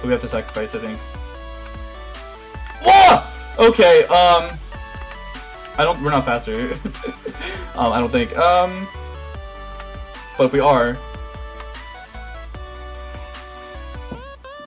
So we have to sacrifice, I think. Whoa! Okay, we're not faster. I don't think. But if we are,